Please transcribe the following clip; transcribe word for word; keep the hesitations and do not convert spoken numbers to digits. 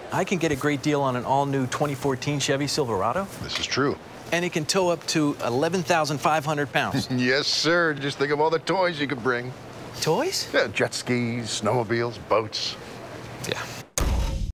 I can get a great deal on an all-new twenty fourteen Chevy Silverado. This is true. And it can tow up to eleven thousand five hundred pounds. Yes, sir. Just think of all the toys you could bring. Toys? Yeah, jet skis, snowmobiles, boats. Yeah.